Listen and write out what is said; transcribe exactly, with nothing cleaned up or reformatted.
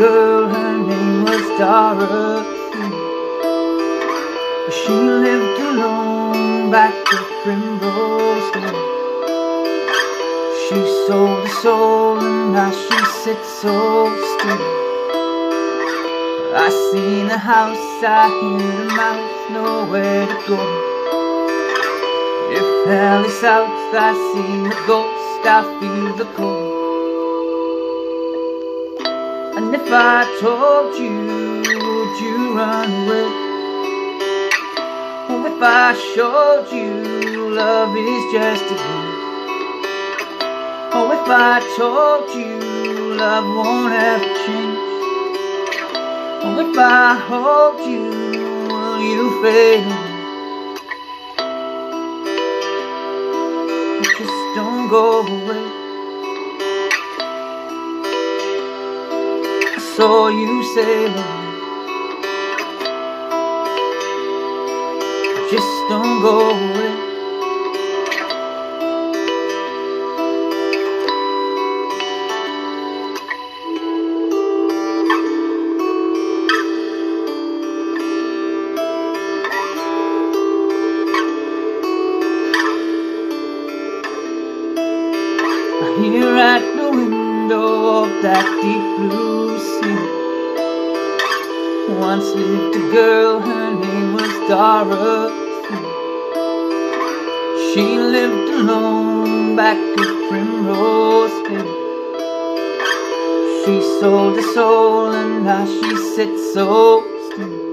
girl, her name was Dorothy. She lived alone back at Primrose Hill. She sold her soul and now she sits so still. I seen a house, I hear the mouth, nowhere to go. If hell is south, I see the ghost, I feel the cold. And if I told you, would you run away? Oh, if I showed you love is just a game. Oh, if I told you love won't ever change. Oh, if I hold you, will you fade away? Just don't go away. I saw you sail away. Just don't go away. Here at the window of that deep blue sea, once lived a girl, her name was Dorothy. She lived alone back at Primrose Hill. She sold her soul and now she sits so still.